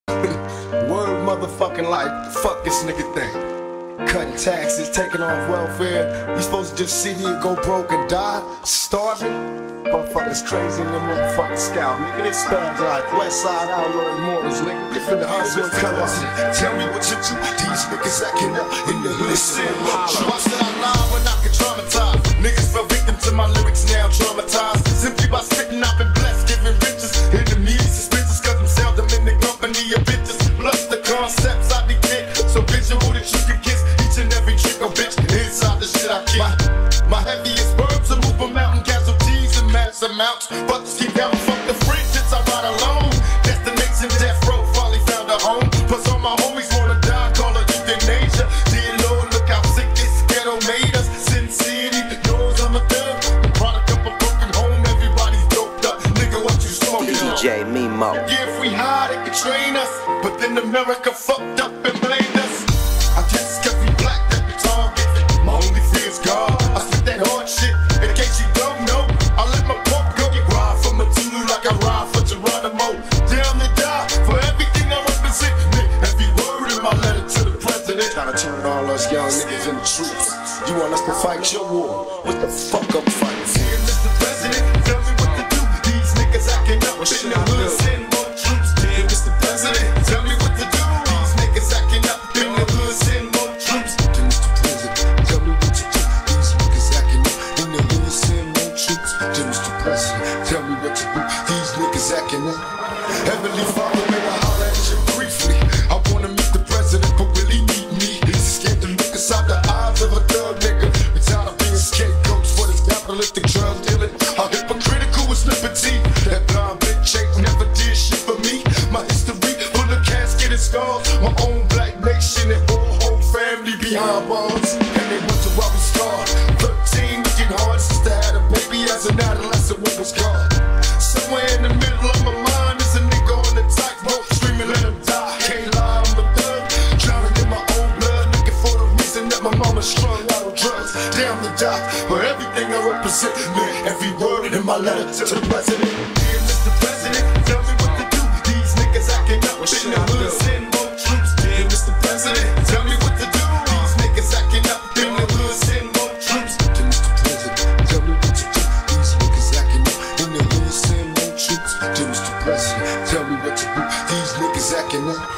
Word motherfucking life. Fuck this nigga thing. Cutting taxes, taking off welfare. We supposed to just sit here, go broke and die? Starving? Motherfuckers crazy in the motherfucking scout. Nigga, this thugs like West Side Outlaw Immortals, nigga. Get from the hospital, come on. Tell me what you do. These niggas acting up in the hood. Listen, why said I lie when I can traumatize? Niggas fell victim to my lyrics, now traumatized. Simply by spitting, I've been blessed, giving riches. Enemies, suspicious, cause I'm seldom in the company of bitches. Plus the concepts I dictate, so visual that you can kiss each and every trick or bitch inside the shit I keep. My heaviest verbs are moving mountain casualties in mass amounts. But to keep down, fuck the friendships I ride alone. Destination death row, finally found a home. Plus all my homies wanna die, call it euthanasia. Dear Lord, look how sick this ghetto made us. Sin City, knows I'm a thug. The product of a broken home, everybody's doped up. Nigga, what you smoking on? DJ Mimo. Yeah, if we hide, it could train us. But then America fucked up and blamed us. I just kept me black, that the target. My only fear is God. I spit that hard shit, in case you don't know. I let my pump go. Ride from a Tulu like I ride for Geronimo. Down to die for everything I represent. Every word in my letter to the president. Trying to turn all us young niggas into troops. You want us to fight your war? What the fuck I'm fighting? Here, Mr. President, tell me what to do. These niggas acting up in the hood, send more troops. Dear Mr. President, tell me what to do. These niggas acting up in the hood, send more troops. Dear Mr. President, tell me what to do. These niggas acting up in the hood, send more troops. Dear Mr. President, tell me what to do. These niggas acting up. Heavenly Father, may I holler at you briefly. I wanna meet the president, but will he meet me? He's scared to look inside the eyes of a thug nigga. We tired of being scapegoats for this capitalistic drug dealing. How hypocritical is liberty? That blind bitch ain't never did shit for me. My history full of casket and scars. My own black nation and whole family behind bars. And they wonder why we scarred. 13 looking hard, sister had a baby as an adolescent when was gone. Somewhere in the middle of my mind is a nigga on the tightrope, screaming let him die. Can't lie, I'm a thug, drowning in my own blood, looking for the reason that my mama strung out on drugs. Damn the die for everything I represent. Man, every word in my letter to the president. Dear Mr. President, tell me what to do. These niggas acting up in the hood, send more troops. Dear Mr. President, tell me what to do. These niggas acting up in the hood, send more troops. Dear Mr. President, tell me what to do. These niggas acting up in the hood, send more troops. Dear Mr. President, tell me what to do. These niggas acting up.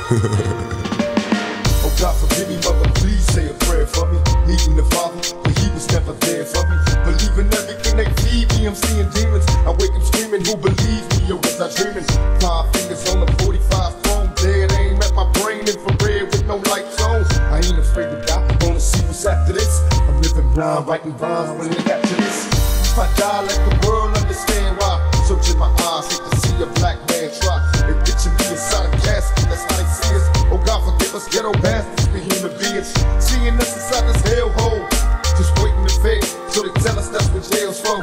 Oh God, forgive me, mother, please say a prayer for me. Needing the Father, but he was never there for me. Believing everything they feed me, I'm seeing demons. I wake up screaming, who believes me, or was I dreaming? 5 fingers on the 45 phone, dead aim at my brain, infrared with no lights on. I ain't afraid to die, wanna see what's after this. I'm living blind, writing rhymes when they got to this. If I die, let the world understand why. Searching my eyes, hate to see a black man try. They picture me inside a casket, that's how they see us. Oh God, forgive us, ghetto bastards, we human beings. Seeing us inside this hellhole, just waiting to fade, so they tell us that's what jail's for.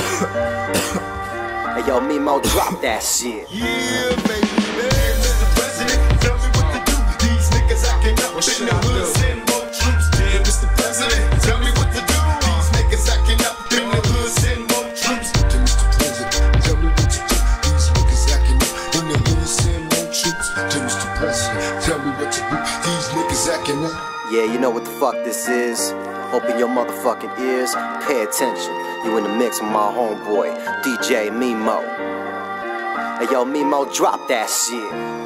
Hey yo, Mimo, drop that shit. Yeah, baby. Mr. President, tell me what to do. These niggas acting up in the hood, send more troops. Dear Mr. President, tell me what to do. These niggas acting up in the hood, send more troops. Dear Mr. President, tell me what to do. These niggas acting up in the hood, send more troops. Dear Mr. President, tell me what to do. These niggas acting up. Yeah, you know what the fuck this is. Open your motherfucking ears, pay attention. You in the mix with my homeboy, DJ Mimo. Hey yo, Mimo, drop that shit.